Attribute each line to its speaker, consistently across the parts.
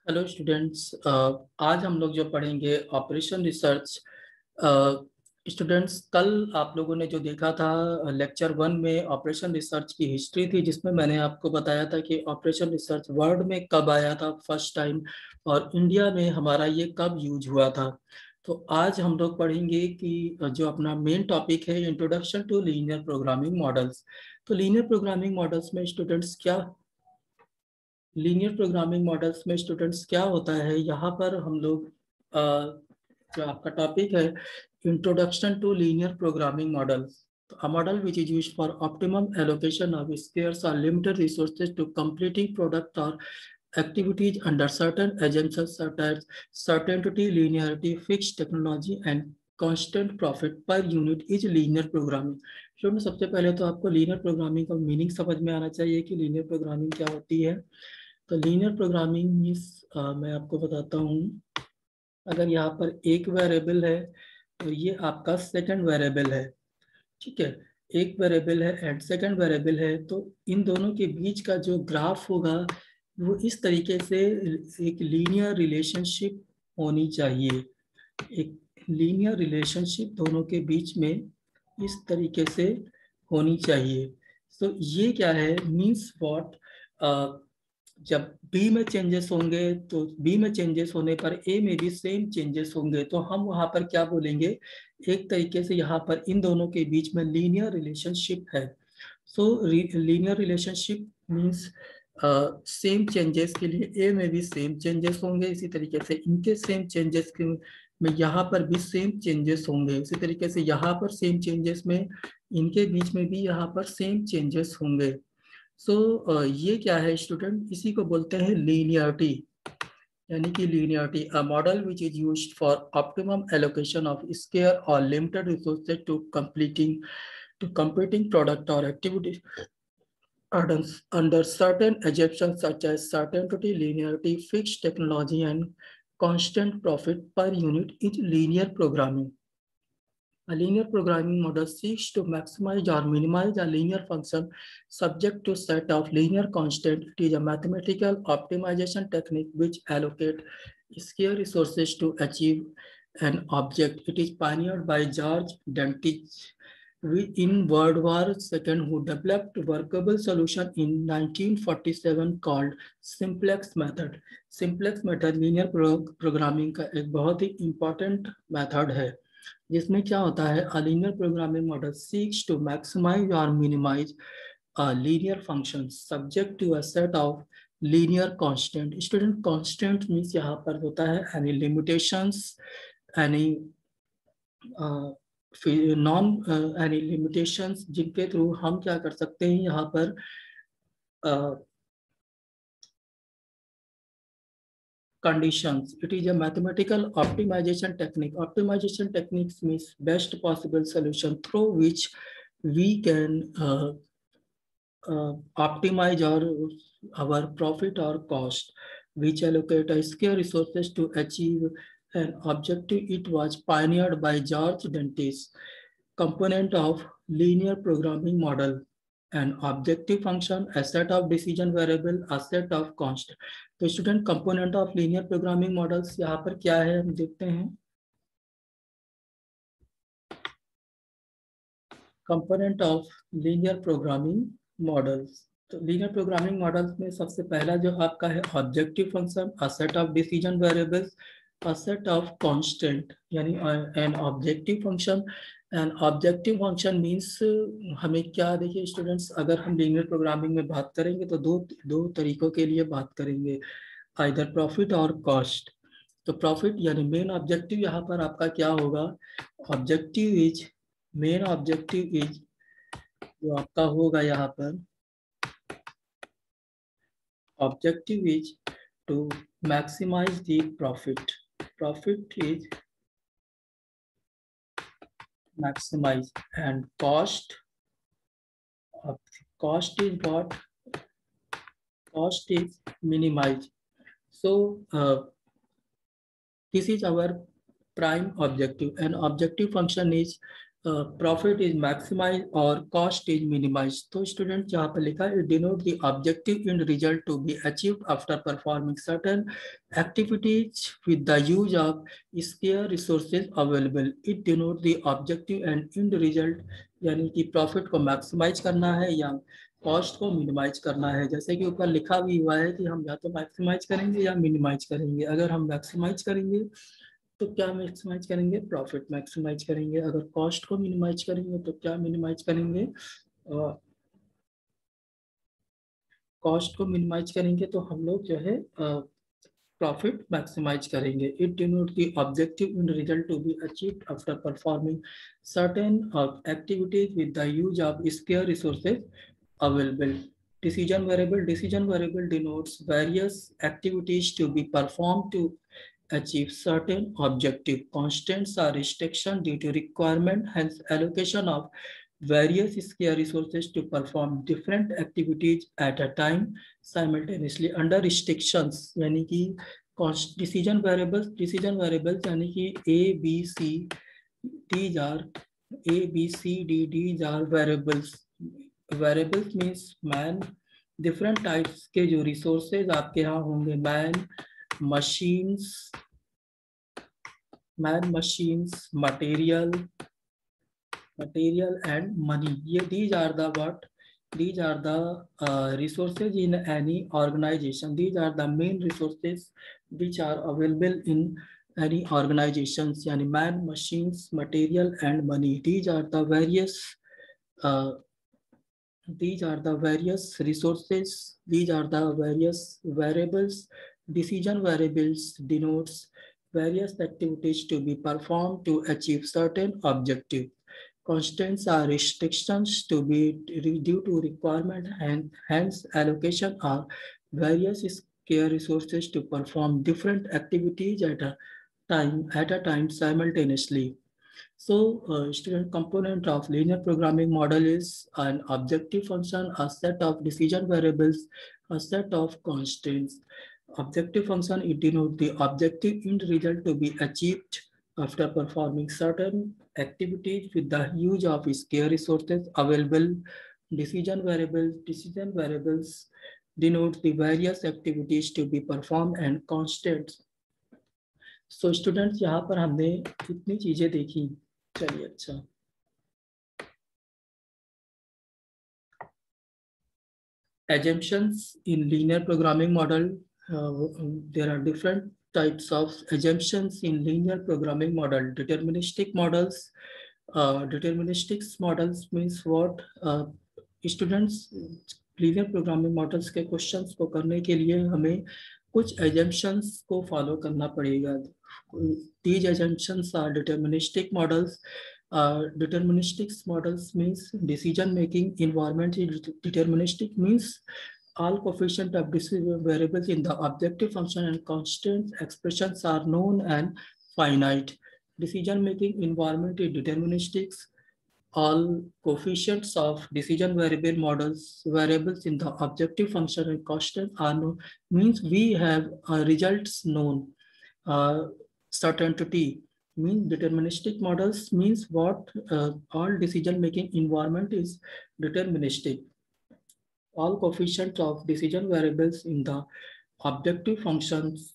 Speaker 1: Hello students, आज हम लोग जो पढ़ेंगे ऑपरेशन रिसर्च। स्टूडेंट्स, कल आप लोगों ने जो देखा था लेक्चर 1 में ऑपरेशन रिसर्च की हिस्ट्री थी, जिसमें मैंने आपको बताया था कि ऑपरेशन रिसर्च वर्ल्ड में कब आया था फर्स्ट टाइम और इंडिया में हमारा ये कब यूज हुआ था। तो आज हम लोग पढ़ेंगे कि जो अपना मेन टॉपिक है introduction to linear programming models. तो लीनियर प्रोग्रामिंग मॉडल्स में स्टूडेंट्स लीनियर प्रोग्रामिंग मॉडल्स में स्टूडेंट्स क्या होता है, यहाँ पर हम लोग जो आपका टॉपिक है introduction to linear programming models. A model which is used for optimum allocation of scarce or limited resources to completing product or activities under certain assumptions such as certainty, linearity, fixed technology and constant profit per unit is linear programming। Student, सबसे पहले तो आपको linear programming का meaning समझ में आना चाहिए कि लीनियर प्रोग्रामिंग क्या होती है। तो लीनियर प्रोग्रामिंग मीन्स मैं आपको बताता हूँ। अगर यहाँ पर एक वेरिएबल है तो ये आपका सेकंड वेरिएबल है, ठीक है। एक वेरिएबल है एंड सेकंड वेरिएबल है, तो इन दोनों के बीच का जो ग्राफ होगा वो इस तरीके से एक लीनियर रिलेशनशिप होनी चाहिए। एक लीनियर रिलेशनशिप दोनों के बीच में इस तरीके से होनी चाहिए। तो ये क्या है, मीन्स व्हाट, जब बी में चेंजेस होंगे तो बी में चेंजेस होने पर ए में भी सेम चेंजेस होंगे, तो हम वहां पर क्या बोलेंगे, एक तरीके से यहाँ पर इन दोनों के बीच में लीनियर रिलेशनशिप है। So linear relationship means same changes के लिए ए में भी सेम चेंजेस होंगे, इसी तरीके से इनके सेम चेंजेस के में यहाँ पर भी सेम चेंजेस होंगे, इसी तरीके से यहाँ पर सेम चेंजेस में इनके बीच में भी यहाँ पर सेम चेंजेस होंगे। सो ये क्या है स्टूडेंट, इसी को बोलते हैं लीनियरिटी। यानी कि linearity, a model which is used for optimum allocation of scarce और limited resources to completing product और activity under certain assumptions such as certainty, linearity, fixed technology and constant profit per unit is linear programming। A linear programming model seeks to maximize or minimize a linear function subject to set of linear constants. It is a mathematical optimization technique which allocate scarce resources to achieve an object. It is pioneered by George Dantich in World War II, who developed a workable solution in 1947 called simplex method। Simplex method linear programming का एक बहुत ही important method है, जिसमें क्या होता है, a linear programming model seeks to maximize और minimize a linear function subject to a set of linear constant. Student, constant means यहाँ पर होता है any limitations, any non any limitations जिनके थ्रू हम क्या कर सकते हैं यहाँ पर conditions। It is a mathematical optimization technique। Optimization techniques means best possible solution through which we can optimize our profit or cost, which allocate a scarce resources to achieve an objective. It was pioneered by George Dantich। Component of linear programming model, an objective function, a set of decision variable, a set of constant। तो student, component of linear programming models यहाँ पर क्या है हम देखते हैं। Component of linear programming models, तो linear programming models में सबसे पहला जो आपका है objective function, a set of decision variables, a set of constant, यानी an objective function. An objective function means हमें क्या, देखिए स्टूडेंट्स, अगर हम लीनियर प्रोग्रामिंग में बात करेंगे तो दो तरीकों के लिए बात करेंगे, आइदर प्रॉफिट और कॉस्ट। तो प्रॉफिट यानी मेन ऑब्जेक्टिव यहाँ पर आपका क्या होगा, objective is main objective is जो आपका होगा यहाँ पर, objective is to maximize the profit. Profit is maximize and cost is what, cost is minimize. So this is our prime objective, and objective function is profit is maximize और cost is minimize. तो student यहाँ पर लिखा है, denote the objective in result to be achieved after performing certain activities with the use of scarce resources available. It denote the objective and in result, यानी कि profit को maximise करना है या कॉस्ट को मिनिमाइज करना है। जैसे कि ऊपर लिखा भी हुआ है कि हम या तो मैक्सिमाइज करेंगे या मिनिमाइज करेंगे। अगर हम मैक्सिमाइज करेंगे तो क्या मैक्सिमाइज करेंगे? प्रॉफिट मैक्सिमाइज करेंगे। अगर कॉस्ट को मिनिमाइज करेंगे तो क्या मिनिमाइज करेंगे? कॉस्ट को मिनिमाइज करेंगे तो हम लोग जो है प्रॉफिट मैक्सिमाइज करेंगे। It denote the objective in result to be achieved after performing certain activities with the use of scarce resources available. Decision variable denotes various activities to be performed to achieve certain objective. Constants are restriction due to requirement, hence allocation of various scarce resources to perform different activities at a time simultaneously under restrictions। यानी कि decision variables यानी कि these are variables। Variables means man, different types के जो resources आपके यहाँ होंगे, man, machines, material and money। ये these are the what? These are the resources in any organization. These are the main resources which are available in any organizations, यानी man, machines, material and money। These are the various resources. These are the various variables. Decision variables denotes various activities to be performed to achieve certain objective. Constants are restrictions to be due to requirement, and hence allocation are various scarce resources to perform different activities at a time simultaneously. So, student, component of linear programming model is an objective function, a set of decision variables, a set of constants. Objective function, it denotes the objective end result to be achieved after performing certain activities with the use of scarce resources available. Decision variables denote the various activities to be performed, and constants। So students, यहाँ पर हमने कितनी चीजें देखी। चलिए, अच्छा, assumptions in linear programming model। There are different types of assumptions in linear programming model. Deterministic models means what? Students, linear programming models के questions को करने के लिए हमें कुछ assumptions को follow करना पड़ेगा। These assumptions are deterministic models। Deterministic models means decision making environment is deterministic, means all coefficient of decision variables in the objective function and constant expressions are known and finite। Decision making environment is deterministic, all coefficients of decision variables in the objective function and constant are known, means we have results known। Certainty means deterministic models means what? All decision making environment is deterministic, all coefficients of decision variables in the objective functions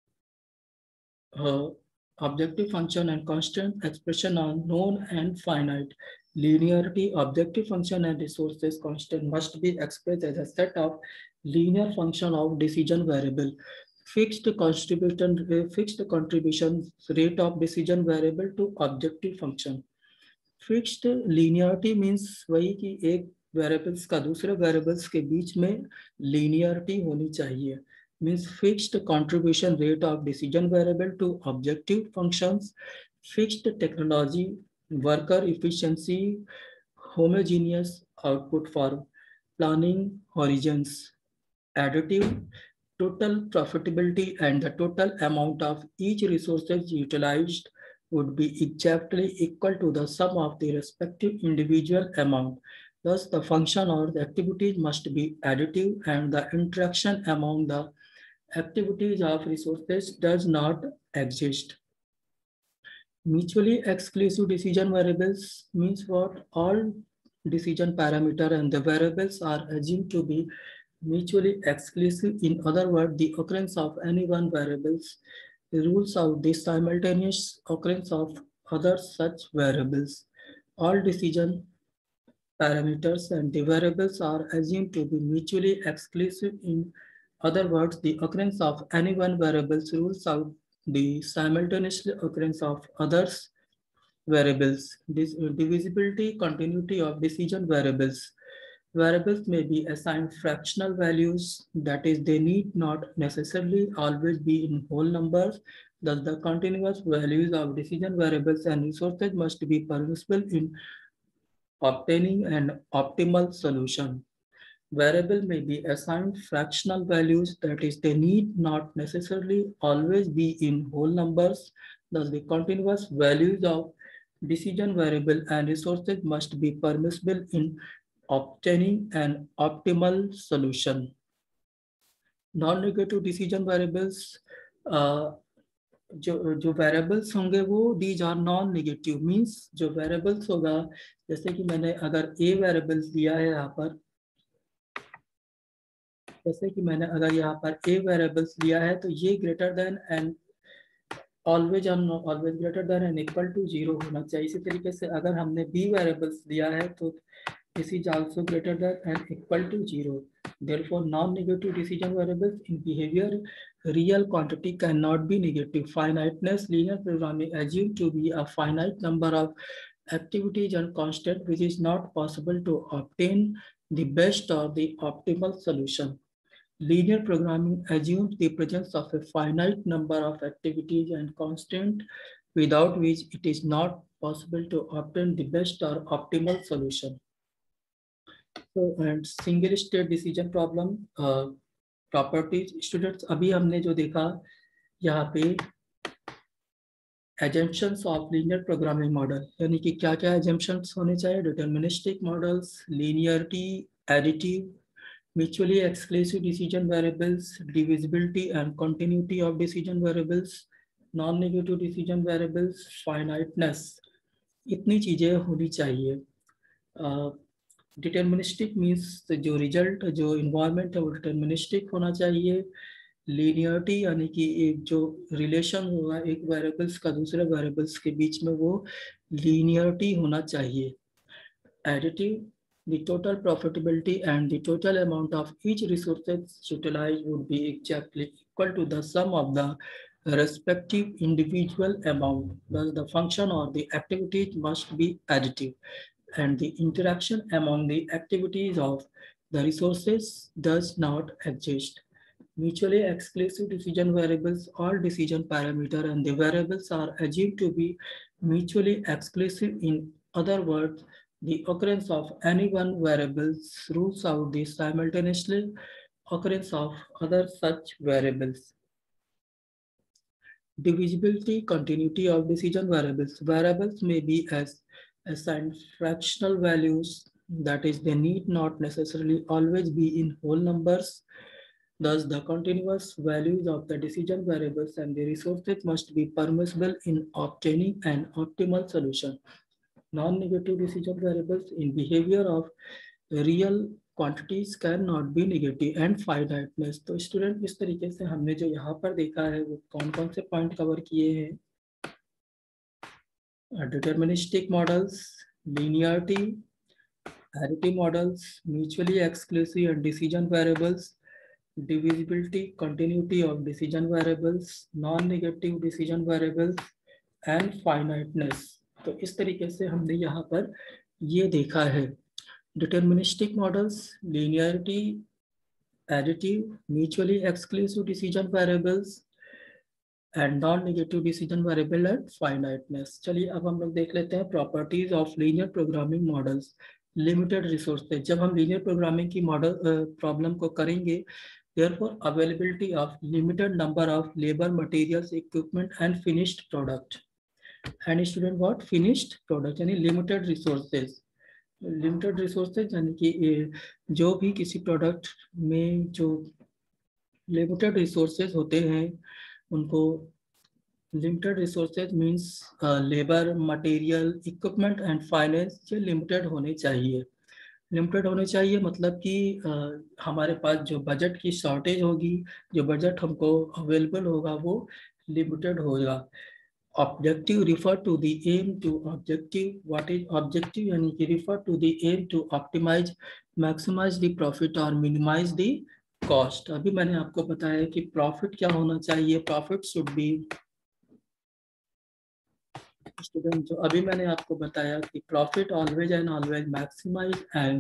Speaker 1: objective function and constant expression are known and finite। Linearity, objective function and resources constant must be expressed as a set of linear function of decision variable। Fixed contribution rate of decision variable to objective function। Fixed linearity means वही कि एक variables का दूसरे variables के बीच में linearity होनी चाहिए। Means fixed contribution rate of decision variable to objective functions, fixed technology, worker efficiency, homogeneous output for planning horizons, additive, total profitability, and the total amount of each resources utilized would be exactly equal to the sum of the respective individual amount. Thus, the function or the activities must be additive, and the interaction among the activities of resources does not exist। Mutually exclusive decision variables means what? All decision parameter and the variables are assumed to be mutually exclusive. In other words, the occurrence of any one variables rules out the simultaneous occurrence of other such variables. All decision parameters and the variables are assumed to be mutually exclusive. In other words, the occurrence of any one variable rules out the simultaneous occurrence of others variables. This divisibility, continuity of decision variables. Variables may be assigned fractional values, that is, they need not necessarily always be in whole numbers. Thus, the continuous values of decision variables and resources must be permissible in obtaining an optimal solution. Variable may be assigned fractional values, that is, they need not necessarily always be in whole numbers. Thus, the continuous values of decision variable and resources must be permissible in obtaining an optimal solution. Non-negative decision variables, जो variables होंगे वो these are non negative, means जो variables होगा, जैसे कि मैंने अगर ए variables दिया है यहाँ पर, जैसे कि मैंने अगर यहाँ पर ए वेरिएबल्स दिया है तो ये greater than and always always greater than and equal to 0 होना चाहिए। इसी तरीके से अगर हमने बी वेरिएबल्स दिया है तो this is also greater than and equal to 0। Therefore, non-negative decision variables in behavior, real quantity cannot be negative. Finiteness, linear programming assumed to be a finite number of activities and constant, which is not possible to obtain the best or the optimal solution. Linear programming assumes the presence of a finite number of activities and constant, without which it is not possible to obtain the best or optimal solution. So, and single state decision problem properties. Students, अभी हमने जो देखा यहाँ पे assumptions of linear programming model, यानी कि क्या क्या assumptions होने चाहिए? Deterministic models, linearity, additive, mutually exclusive decision variables, divisibility and continuity of decision variables, non-negative decision variables, finiteness, इतनी चीजें होनी चाहिए। डिटर्मिनिस्टिक मीन्स जो रिजल्ट, जो इन्वायरमेंट है वो डिटर्मिनिस्टिक होना चाहिए। लीनियरिटी यानी कि एक जो रिलेशन होगा एक वेरिएबल्स का दूसरे वेरिएबल्स के बीच में, वो लीनियरिटी होना चाहिए। Additive, the total profitability and the total amount of each resources utilized would be exactly equal to the sum of the respective individual amount. Thus, the function or the activities must be additive, and the interaction among the activities of the resources does not exist. Mutually exclusive decision variables, all decision parameter and the variables are assumed to be mutually exclusive. In other words, the occurrence of any one variable rules out the simultaneous occurrence of other such variables. Divisibility, continuity of decision variables. Variables may be assigned fractional values, that is, they need not necessarily always be in whole numbers. Thus, the continuous values of the decision variables and the resources must be permissible in obtaining an optimal solution. Non-negative decision variables in behavior of real quantities cannot be negative and finiteness. तो student इस तरीके से हमने जो यहाँ पर देखा है वो कौन कौन से पॉइंट कवर किए हैं? Deterministic models, linearity, additive models, mutually exclusive and decision variables, divisibility, continuity of decision variables, non-negative decision variables and finiteness. तो इस तरीके से हमने यहाँ पर ये देखा है। Deterministic models, linearity, additive, mutually exclusive decision variables and non negative decision variable and finiteness. चलिए अब हम लोग देख लेते हैं properties of linear programming models. Limited resources, जब हम लीनियर प्रोग्रामिंग की मॉडल प्रॉब्लम को करेंगे, therefore availability of limited number of labor, materials, equipment and finished product. And student, what finished product यानी limited resources. लिमिटेड रिसोर्सेज यानी कि जो भी किसी प्रोडक्ट में जो लिमिटेड रिसोर्सेज होते हैं उनको limited resources means labour, material, equipment and finance, ये लिमिटेड होने चाहिए। लिमिटेड होने चाहिए मतलब कि हमारे पास जो बजट की शॉर्टेज होगी, जो बजट हमको अवेलेबल होगा वो लिमिटेड होगा। Objective refer to the aim to objective, what is objective, यानी कि refer to the aim to optimize, maximize the profit और मिनिमाइज द कॉस्ट। अभी मैंने आपको बताया कि प्रॉफिट क्या होना चाहिए, प्रॉफिट शुड बी, स्टूडेंट जो अभी मैंने आपको बताया कि profit always and always maximize and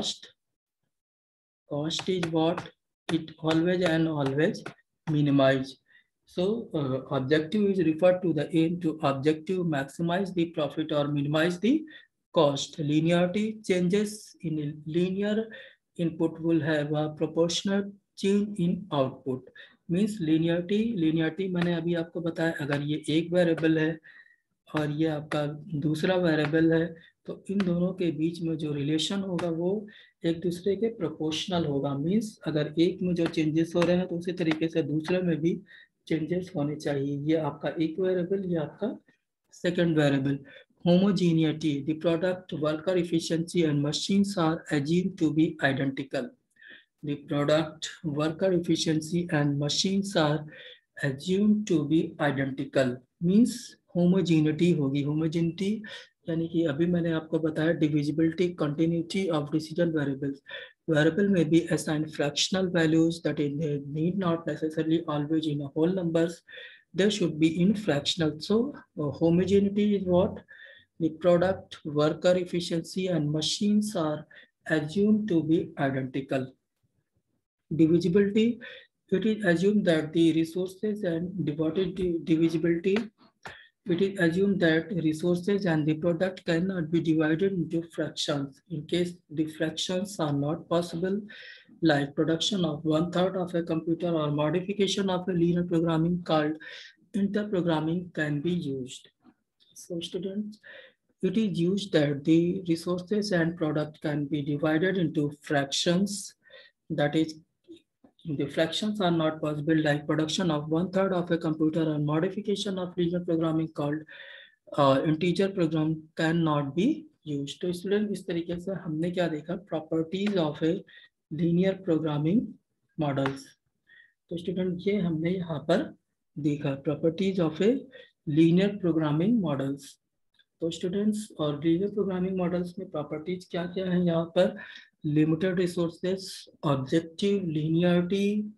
Speaker 1: cost is what it always and always minimize. So objective is referred to the aim to objective maximize the profit or minimize the cost. Linearity changes in linear input will have a proportional change in output. Means linearity मैंने अभी आपको बताया, अगर ये एक variable है और ये आपका दूसरा वेरिएबल है तो इन दोनों के बीच में जो रिलेशन होगा वो एक दूसरे के प्रोपोर्शनल होगा। मींस अगर एक में जो चेंजेस हो रहे हैं तो उसी तरीके से दूसरे में भी चेंजेस होने चाहिए। ये आपका एक वेरिएबल, ये आपका second variable. homogeneity, the product, worker efficiency and machines are assumed to be identical. The product, worker efficiency and machines are assumed to be identical. Means homogeneity होगी। homogeneity यानी कि अभी मैंने आपको बताया divisibility, continuity of decision variables. Variable may be assigned fractional values, that is they need not necessarily always in a whole numbers. They should be in fractional. So homogeneity is what? The product, worker efficiency and machines are assumed to be identical. Divisibility, it is assumed that the resources and devoted divisibility, it is assumed that resources and the product cannot be divided into fractions. In case the fractions are not possible, like production of 1/3 of a computer or modification of a linear programming called interprogramming can be used. So students, it is used that the resources and product can be divided into fractions, that is the fractions are not possible, like production of 1/3 of a computer and modification of linear programming called integer program cannot be used. तो student इस तरीके से हमने क्या देखा, properties of a linear programming models. तो student ये हमने यहाँ पर देखा properties of a linear programming models. तो स्टूडेंट्स और लीनियर प्रोग्रामिंग मॉडल्स में प्रॉपर्टीज क्या क्या है यहाँ पर, limited resources, objective, linearity,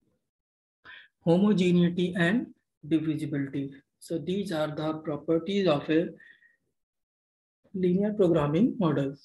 Speaker 1: homogeneity and divisibility. So these are the properties of a linear programming models.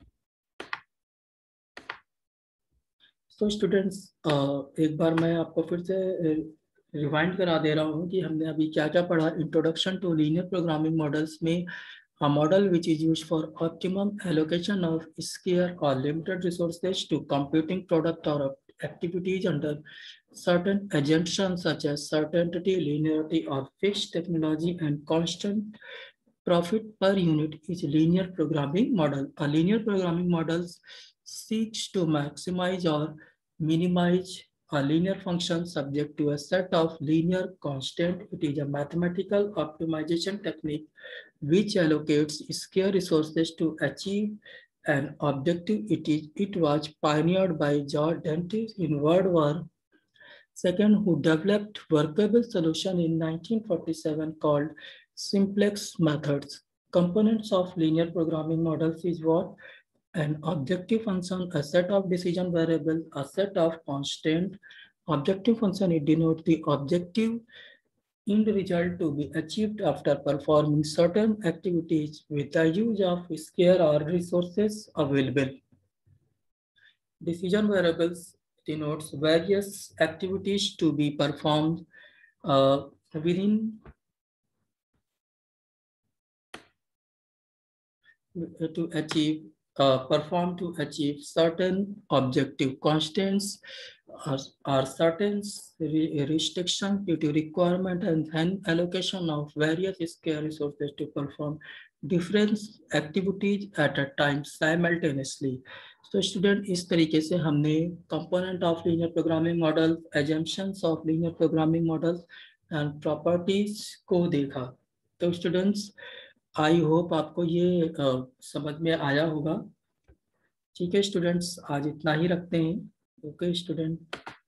Speaker 1: So students एक बार मैं आपको फिर से रिवाइंड करा दे रहा हूँ कि हमने अभी क्या क्या पढ़ा। Introduction to linear programming models में a model which is used for optimum allocation of scarce or limited resources to computing product or activities under certain assumptions such as certainty, linearity or fixed technology and constant profit per unit is linear programming model. A linear programming model seeks to maximize or minimize a linear function subject to a set of linear constant. It is a mathematical optimization technique which allocates scarce resources to achieve an objective. It was pioneered by George Dante in World War II, who developed workable solution in 1947 called simplex methods. Components of linear programming models is what? An objective function, a set of decision variables, a set of constant. Objective function, it denotes the objective end result to be achieved after performing certain activities with the use of scarce or resources available. Decision variables denotes various activities to be performed within to achieve perform to achieve certain objective. Constants are certain restrictions due to requirement and then allocation of various scarce resources to perform different activities at a time simultaneously. So student, इस तरीके से हमने component of linear programming model, assumptions of linear programming models and properties को देखा। तो students I hope आपको ये समझ में आया होगा। ठीक है स्टूडेंट्स, आज इतना ही रखते हैं। Okay student.